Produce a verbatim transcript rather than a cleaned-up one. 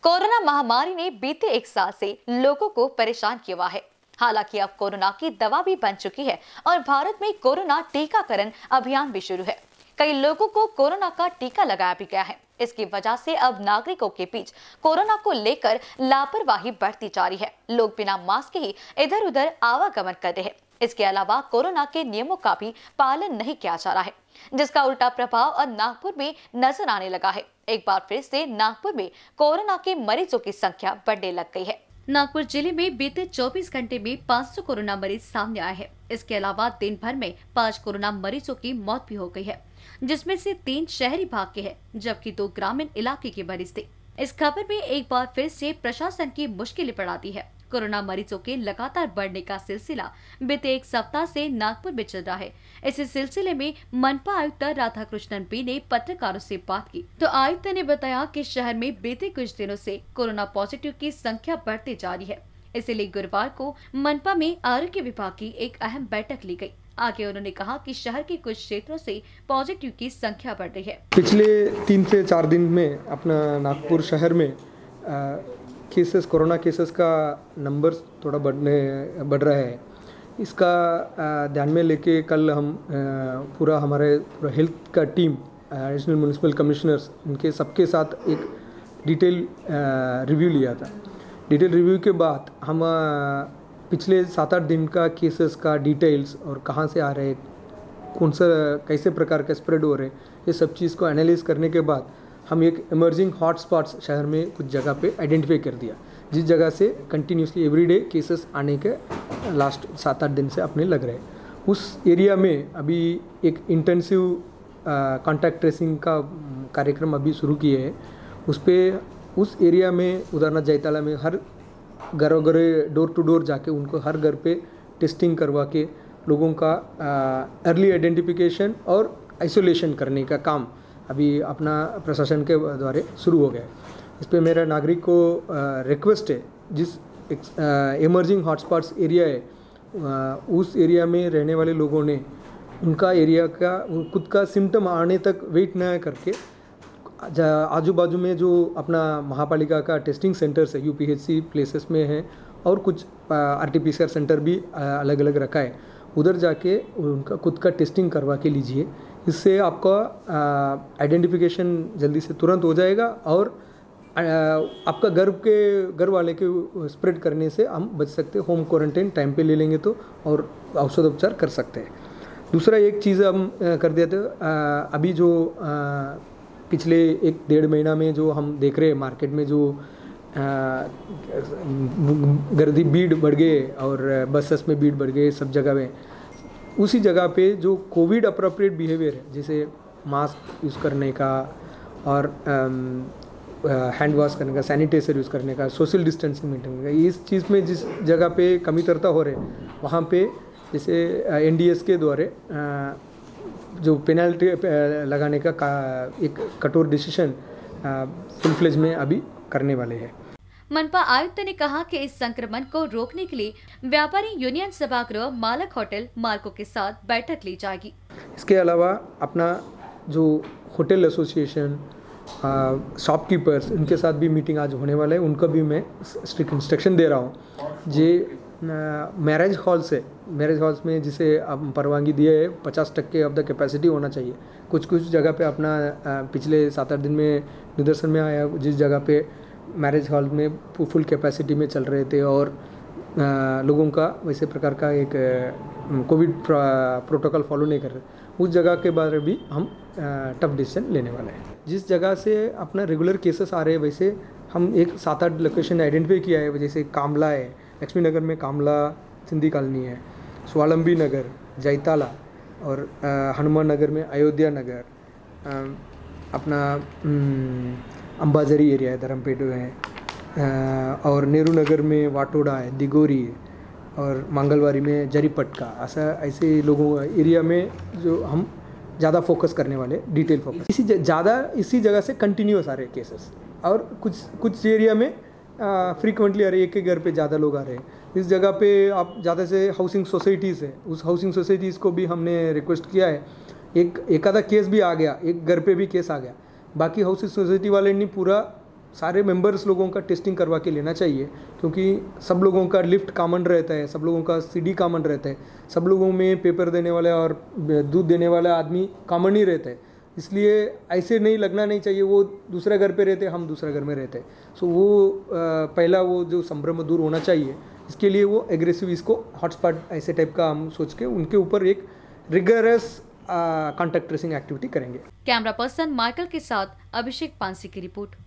Corona महामारी ने बीते एक साल से लोगों को परेशान किया हुआ है। हालांकि अब कोरोना की दवा भी बन चुकी है और भारत में कोरोना टीकाकरण अभियान भी शुरू है। कई लोगों को कोरोना का टीका लगाया भी गया है। इसकी वजह से अब नागरिकों के बीच कोरोना को लेकर लापरवाही बढ़ती जा रही है। लोग बिना मास्क के ही इधर उधर आवागमन कर रहे हैं। इसके अलावा कोरोना के नियमों का भी पालन नहीं किया जा रहा है, जिसका उल्टा प्रभाव अब नागपुर में नजर आने लगा है। एक बार फिर से नागपुर में कोरोना के मरीजों की संख्या बढ़ने लग गई है। नागपुर जिले में बीते चौबीस घंटे में पाँच सौ कोरोना मरीज सामने आए हैं। इसके अलावा दिन भर में पाँच कोरोना मरीजों की मौत भी हो गई है, जिसमें से तीन शहरी भाग के हैं, जबकि दो ग्रामीण इलाके के मरीज थे। इस खबर में एक बार फिर से प्रशासन की मुश्किलें बढ़ाती है। कोरोना मरीजों के लगातार बढ़ने का सिलसिला बीते एक सप्ताह से नागपुर में चल रहा है। इसी सिलसिले में मनपा आयुक्त राधाकृष्णन बी ने पत्रकारों से बात की तो आयुक्त ने बताया कि शहर में बीते कुछ दिनों से कोरोना पॉजिटिव की संख्या बढ़ती जा रही है। इसीलिए गुरुवार को मनपा में आरोग्य विभाग की एक अहम बैठक ली गई। आगे उन्होंने कहा कि शहर के कुछ क्षेत्रों से पॉजिटिव की संख्या बढ़ रही है। पिछले तीन से चार दिन में अपना नागपुर शहर में आ, केसेस कोरोना केसेस का नंबर थोड़ा बढ़ने बढ़ रहा है। इसका ध्यान में लेके कल हम आ, पूरा हमारे पूरा हेल्थ का टीम एडिशनल म्युनिसिपल कमिश्नर्स इनके सबके साथ एक डिटेल रिव्यू लिया था। डिटेल रिव्यू के बाद हम आ, पिछले सात आठ दिन का केसेस का डिटेल्स और कहाँ से आ रहे हैं, कौन सा कैसे प्रकार का स्प्रेड हो रहे हैं, ये सब चीज़ को एनालाइज करने के बाद हम एक इमर्जिंग हॉटस्पॉट्स शहर में कुछ जगह पे आइडेंटिफाई कर दिया, जिस जगह से कंटिन्यूसली एवरीडे केसेस आने के लास्ट सात आठ दिन से अपने लग रहे हैं। उस एरिया में अभी एक इंटेंसिव कॉन्टैक्ट ट्रेसिंग का कार्यक्रम अभी शुरू किए हैं। उस पर उस एरिया में उदाहरण जयताला में हर घर घर डोर टू डोर जाके उनको हर घर पे टेस्टिंग करवा के लोगों का अर्ली आइडेंटिफिकेशन और आइसोलेशन करने का काम अभी अपना प्रशासन के द्वारा शुरू हो गया है। इस पर मेरा नागरिक को रिक्वेस्ट है, जिस इमर्जिंग हॉटस्पॉट्स एरिया है आ, उस एरिया में रहने वाले लोगों ने उनका एरिया का खुद का सिम्टम आने तक वेट न करके आजू बाजू में जो अपना महापालिका का टेस्टिंग सेंटर्स है, यूपीएचसी प्लेसेस में है और कुछ आरटीपीसीआर सेंटर भी अलग अलग रखा है, उधर जाके उनका खुद का टेस्टिंग करवा के लीजिए। इससे आपका आइडेंटिफिकेशन जल्दी से तुरंत हो जाएगा और आ, आपका घर के घर वाले के स्प्रेड करने से हम बच सकते हैं। होम क्वारंटाइन टाइम पे ले लेंगे तो और औषध उपचार कर सकते हैं। दूसरा एक चीज़ हम कर देते हैं, अभी जो आ, पिछले एक डेढ़ महीना में जो हम देख रहे हैं मार्केट में जो गर्दी भीड़ बढ़ गए और बसेस में भीड़ बढ़ गए सब जगह में, उसी जगह पे जो कोविड अप्रोप्रिएट बिहेवियर है, जैसे मास्क यूज़ करने का और हैंड वॉश करने का, सैनिटाइजर यूज़ करने का, सोशल डिस्टेंसिंग मेंटेन करने का, इस चीज़ में जिस जगह पे कमी तरता हो रहे वहाँ पे जैसे एनडीएस के द्वारा जो पेनल्टी लगाने का, का एक कठोर डिसीजन फुल फ्लेज में अभी करने वाले हैं। मनपा आयुक्त ने कहा कि इस संक्रमण को रोकने के लिए व्यापारी यूनियन सभागृह मालक होटल मालिकों के साथ बैठक ली जाएगी। इसके अलावा अपना जो होटल एसोसिएशन, शॉपकीपर्स, इनके साथ भी मीटिंग आज होने वाला है। उनको भी मैं स्ट्रिक्ट इंस्ट्रक्शन दे रहा हूँ। जे मैरिज हॉल से मैरिज हॉल्स में जिसे अब परवानगी दिए है पचास टक्के ऑफ द कैपेसिटी होना चाहिए। कुछ कुछ जगह पे अपना पिछले सात आठ दिन में निदर्शन में आया, जिस जगह पे मैरिज हॉल में फुल कैपेसिटी में चल रहे थे और आ, लोगों का वैसे प्रकार का एक कोविड प्रोटोकॉल फॉलो नहीं कर रहे, उस जगह के बारे में भी हम टफ डिसीजन लेने वाले हैं। जिस जगह से अपना रेगुलर केसेस आ रहे हैं वैसे हम एक सात आठ लोकेशन आइडेंटिफाई किया है, जैसे कामला है, लक्ष्मी नगर में कामला सिंधी कॉलोनी है, स्वावलंबी नगर, जयताला और हनुमान नगर में अयोध्या नगर, आ, अपना अंबाजरी एरिया है, धर्मपेट है, आ, और नेहरू नगर में वाटोड़ा है, दिगोरी है और मंगलवारी में जरीपटका। ऐसा ऐसे लोगों एरिया में जो हम ज़्यादा फोकस करने वाले, डिटेल फोकस इसी ज़्यादा इसी जगह से कंटिन्यूस आ रहे केसेस और कुछ कुछ एरिया में फ्रीक्वेंटली आ रहे, एक के घर पे ज़्यादा लोग आ रहे हैं। इस जगह पे आप ज़्यादा से हाउसिंग सोसाइटीज़ है, उस हाउसिंग सोसाइटीज़ को भी हमने रिक्वेस्ट किया है। एक एक आधा केस भी आ गया, एक घर पे भी केस आ गया, बाकी हाउसिंग सोसाइटी वाले ने पूरा सारे मेंबर्स लोगों का टेस्टिंग करवा के लेना चाहिए, क्योंकि सब लोगों का लिफ्ट कॉमन रहता है, सब लोगों का सीडी कॉमन रहता है, सब लोगों में पेपर देने वाला और दूध देने वाला आदमी कॉमन ही रहता है। इसलिए ऐसे नहीं लगना नहीं चाहिए वो दूसरे घर पे रहते, हम दूसरे घर में रहते हैं। सो वो आ, पहला वो जो संभ्रम दूर होना चाहिए, इसके लिए वो एग्रेसिव इसको हॉटस्पॉट ऐसे टाइप का हम सोच के उनके ऊपर एक रिगरस कॉन्टैक्ट ट्रेसिंग एक्टिविटी करेंगे। कैमरा पर्सन माइकल के साथ अभिषेक पांसी की रिपोर्ट।